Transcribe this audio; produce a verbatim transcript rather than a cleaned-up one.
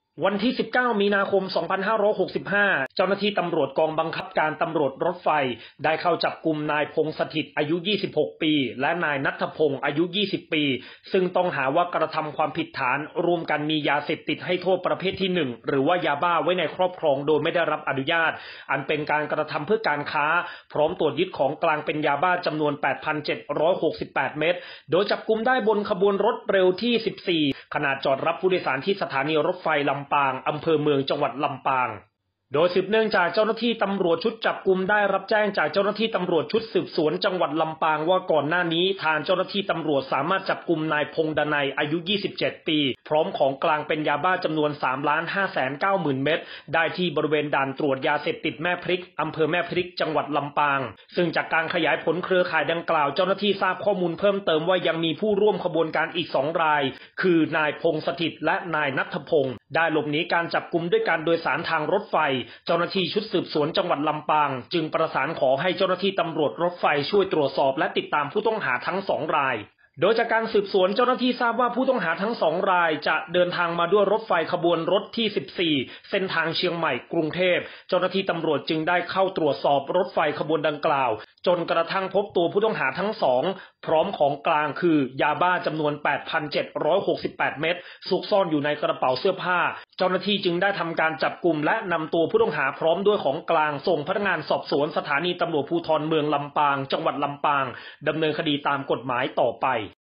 วันที่ สิบเก้า มีนาคม สองพันห้าร้อยหกสิบห้า เจ้าหน้าที่ตำรวจกองบังคับการตำรวจรถไฟได้เข้าจับกุมนายพงษ์สถิตย์อายุ ยี่สิบหก ปี และนายณัฐพงษ์อายุ ยี่สิบ ปี ซึ่งต้องหาว่ากระทำความผิดฐานร่วมกันมียาเสพติดให้โทษประเภทที่ หนึ่ง หรือว่ายาบ้าไว้ในครอบครองโดยไม่ได้รับอนุญาต อันเป็นการกระทำเพื่อการค้าพร้อมตรวจยึดของกลางเป็นยาบ้าจำนวน แปดพันเจ็ดร้อยหกสิบแปด เม็ด โดยจับกุมได้บนขบวนรถเร็วที่ สิบสี่ ขณะจอดรับผู้โดยสารที่สถานีรถไฟลำปางอำเภอเมืองจังหวัดลำปางโดยสืบเนื่องจากเจ้าหน้าที่ตำรวจชุดจับกุมได้รับแจ้งจากเจ้าหน้าที่ตำรวจชุดสืบสวนจังหวัดลำปางว่าก่อนหน้านี้ทางเจ้าหน้าที่ตำรวจสามารถจับกุมนายพงษ์ดนัยอายุ ยี่สิบเจ็ด ปีพร้อมของกลางเป็นยาบ้าจำนวน สามล้านห้าแสนเก้าหมื่น เม็ดได้ที่บริเวณด่านตรวจยาเสพติดแม่พริกอำเภอแม่พริกจังหวัดลำปางซึ่งจากการขยายผลเครือข่ายดังกล่าวเจ้าหน้าที่ทราบข้อมูลเพิ่มเติมว่ายังมีผู้ร่วมขบวนการอีกสองรายคือนายพงษ์สถิตย์และนายณัฐพงษ์ได้หลบหนีการจับกุมด้วยการโดยสารทางรถไฟเจ้าหน้าที่ชุดสืบสวนจังหวัดลำปางจึงประสานขอให้เจ้าหน้าที่ตำรวจรถไฟช่วยตรวจสอบและติดตามผู้ต้องหาทั้งสองรายโดยจากการสืบสวนเจ้าหน้าที่ทราบว่าผู้ต้องหาทั้งสองรายจะเดินทางมาด้วยรถไฟขบวนรถที่ สิบสี่ เส้นทางเชียงใหม่กรุงเทพเจ้าหน้าที่ตำรวจจึงได้เข้าตรวจสอบรถไฟขบวนดังกล่าวจนกระทั่งพบตัวผู้ต้องหาทั้งสองพร้อมของกลางคือยาบ้าจำนวน แปดพันเจ็ดร้อยหกสิบแปด เม็ดซุกซ่อนอยู่ในกระเป๋าเสื้อผ้าเจ้าหน้าที่จึงได้ทำการจับกุมและนำตัวผู้ต้องหาพร้อมด้วยของกลางส่งพนักงานสอบสวนสถานีตำรวจภูธรเมืองลำปางจังหวัดลำปางดำเนินคดีตามกฎหมายต่อไป